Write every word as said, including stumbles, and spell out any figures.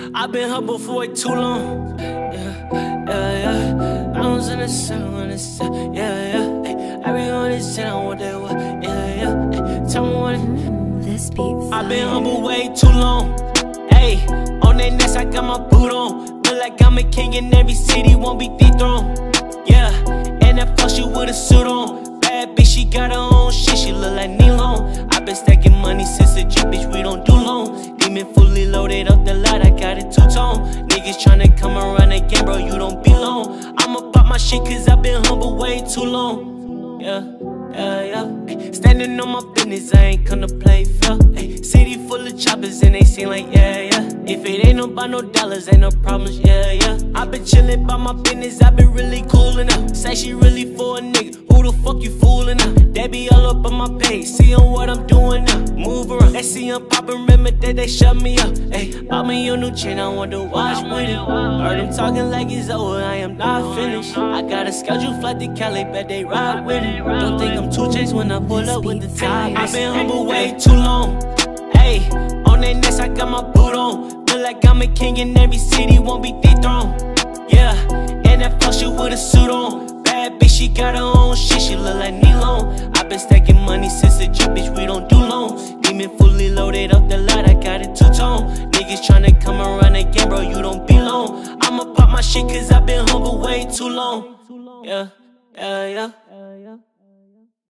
I've been humble for way too long. Yeah, yeah, yeah. I was in the sun, on the sun. Yeah, yeah. Ay, everyone is saying what they want. Yeah, yeah. Ay, tell me what it. This beat. I've been humble way too long. Ayy, on that nest I got my boot on. Feel like I'm a king in every city, won't be dethroned. Yeah, and that fuck she with a suit on. Bad bitch, she got her own shit, she look like Nilon. I been stacking money since a G, bitch, we don't do loan. Demon fully loaded up the lot, I got it two-tone. Niggas tryna come around again, bro, you don't belong. I'ma pop my shit cause I been humble way too long. Yeah, yeah, yeah. Ay, standing on my business, I ain't come to play fair. Ay, city full of choppers and they seem like yeah, yeah. If it ain't about no dollars, ain't no problems, yeah, yeah. I been chillin' by my business, I been really coolin' out. Say she really for a nigga, who the fuck you foolin' out? They be all up on my page, seein' what I'm doing now. Move around, they see I'm poppin', remember that they shut me up. Ayy, bought me your new chain, I want to watch with it. Heard them talking like it's over, I am not finished. I got a scheduled flight to Cali, bet they ride with it. Don't think I'm two chains when I pull up with the tie. I been humble way too long. Ayy, on that nest I got my boot on. Feel like I'm a king in every city, won't be dethroned. Yeah, and that fuck she with a suit on. Bad bitch, she got her own shit, she look like Nilon. I been stacking money since a G, bitch, we don't do loans. Demon fully loaded up the lot, I got it two-tone. Niggas tryna come around again, bro, you don't belong. I'ma pop my shit cause I been humble way too long. Yeah, yeah, yeah.